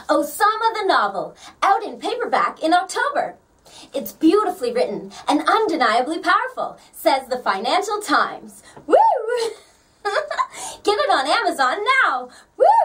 Osama the novel, out in paperback in October. It's beautifully written and undeniably powerful, says the Financial Times. Woo! Get it on Amazon now. Woo!